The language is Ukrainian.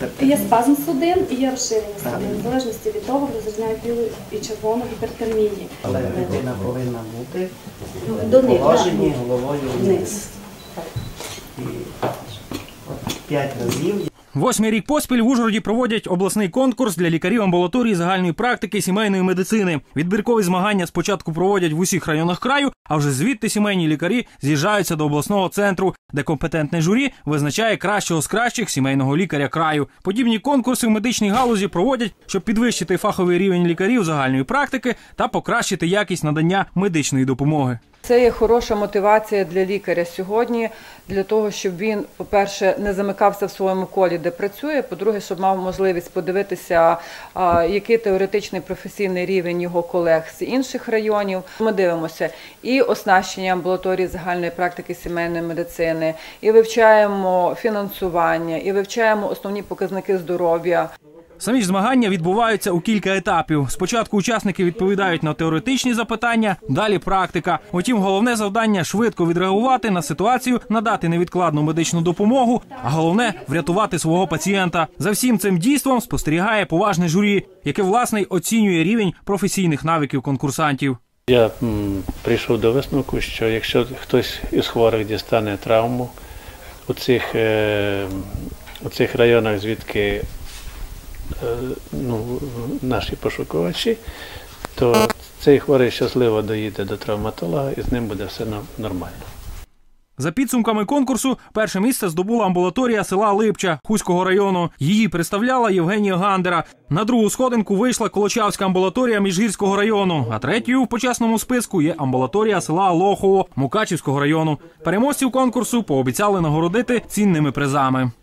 Є спазм судин і є розширення судин, в залежності від того, розрізняють білу і червону гіпертермії. Але людина повинна бути в положенні головою вниз. І 5 разів. 8-й рік поспіль в Ужгороді проводять обласний конкурс для лікарів амбулаторії загальної практики сімейної медицини. Відбіркові змагання спочатку проводять в усіх районах краю, а вже звідти сімейні лікарі з'їжджаються до обласного центру, де компетентне журі визначає кращого з кращих сімейного лікаря краю. Подібні конкурси в медичній галузі проводять, щоб підвищити фаховий рівень лікарів загальної практики та покращити якість надання медичної допомоги. Це є хороша мотивація для лікаря сьогодні, для того, щоб він, по-перше, не замикався в своєму колі, де працює, по-друге, щоб мав можливість подивитися, який теоретичний професійний рівень його колег з інших районів. Ми дивимося і оснащення амбулаторії загальної практики сімейної медицини, і вивчаємо фінансування, і вивчаємо основні показники здоров'я. Самі ж змагання відбуваються у кілька етапів. Спочатку учасники відповідають на теоретичні запитання, далі практика. Утім, головне завдання – швидко відреагувати на ситуацію, надати невідкладну медичну допомогу, а головне – врятувати свого пацієнта. За всім цим дійством спостерігає поважне журі, яке, власне, оцінює рівень професійних навиків конкурсантів. Я прийшов до висновку, що якщо хтось із хворих дістане травму у цих районах, звідки наші пошукувачі, то цей хворий щасливо доїде до травматолога і з ним буде все нормально. За підсумками конкурсу, перше місце здобула амбулаторія села Липча Хуського району. Її представляла Євгенія Гандера. На другу сходинку вийшла Колочавська амбулаторія Міжгірського району, а третьою в почесному списку є амбулаторія села Лохово Мукачівського району. Переможців конкурсу пообіцяли нагородити цінними призами.